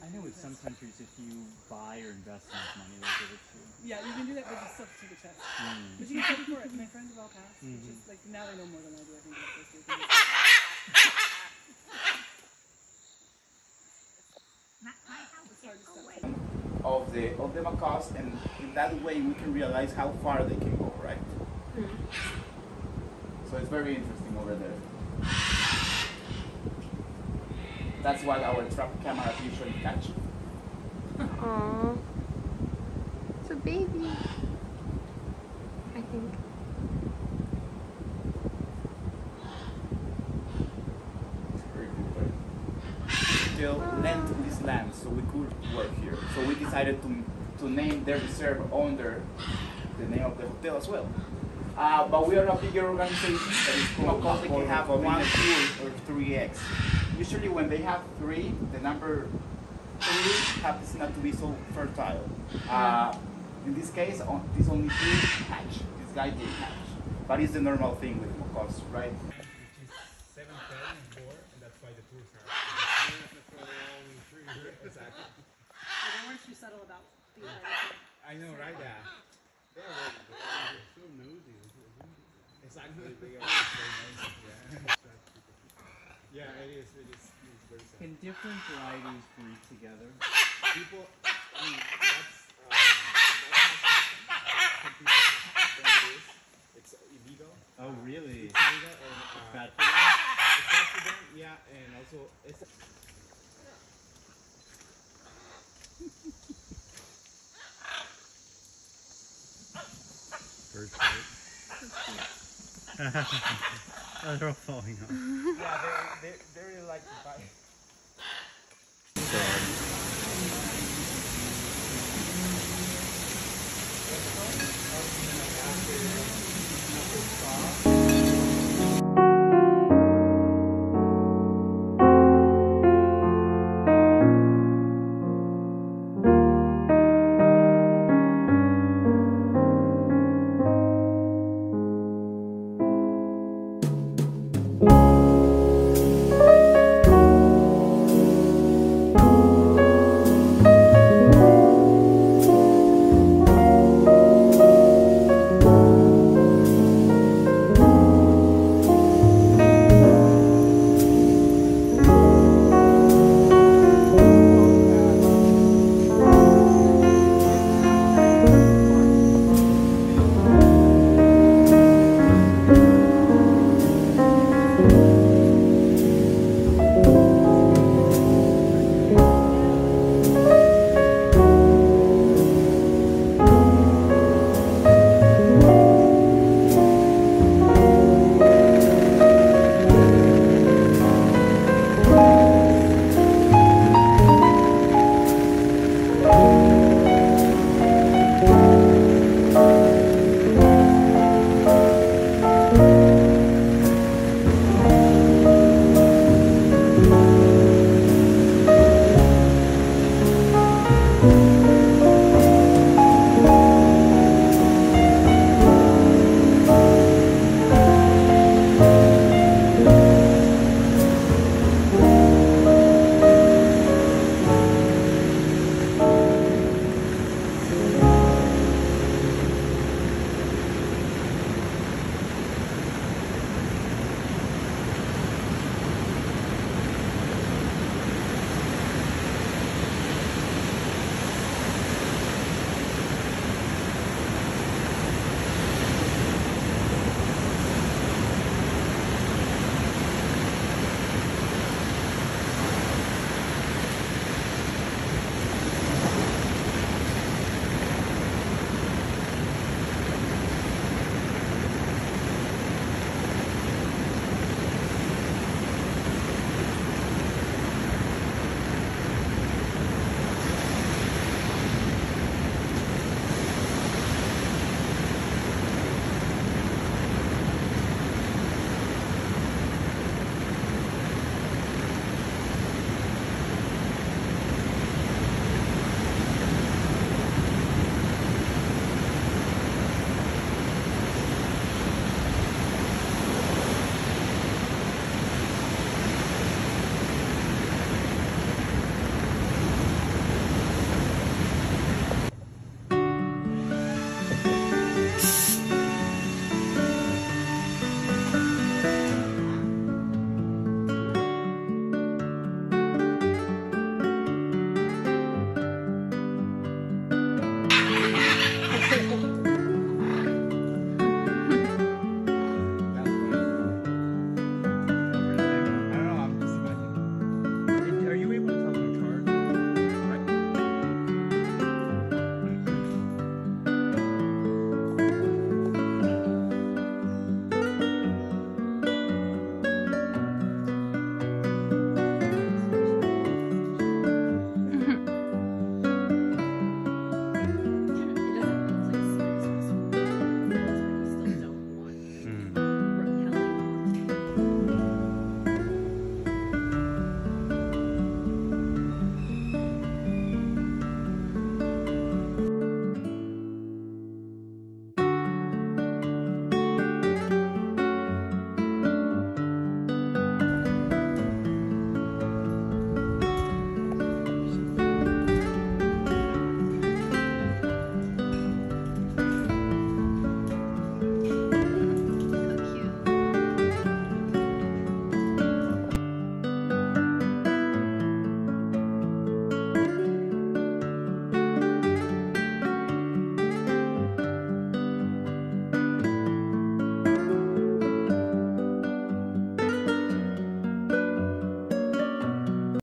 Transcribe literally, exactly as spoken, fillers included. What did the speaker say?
I know with some countries, if you buy or invest enough money, they'll give it to you. Yeah, you can do that, but you still have to take a test. Mm. But you can study for it. My friends have all passed. Mm-hmm. It's just, like, now they know more than I do, I think, about this. It's hard to study. Of the of the macaws, and in that way we can realize how far they can go, right? Mm. So it's very interesting over there. That's what our trap cameras usually catch. Aww. It's a baby, I think. It's very good, right? Still lent this land, so we could work here. So we decided to to name the reserve under the name of the hotel as well. Uh, but we are a bigger organization that is called Macaws. They can have one, two, or three eggs. Usually when they have three, the number three happens not to be so fertile. Uh, in this case, on, this only two hatch. This guy did hatch. But it's the normal thing with macaws, right? Which is seven, ten, and four, and that's why the tours are. Exactly. Well, they weren't too subtle about the entire I know, right? Yeah. Yeah, well, they're so nosy. Exactly. They are very nice. Yeah. Yeah, it is. It is. It's very sad. Can different varieties breed together? People, I mean, that's, um, that has some people have done this. It's illegal. Oh, really? It's illegal and uh, It's bad for them? it's bad for them, yeah, and also it's. First fight. Oh, they're all falling off. Yeah, they, they, they really like to fight.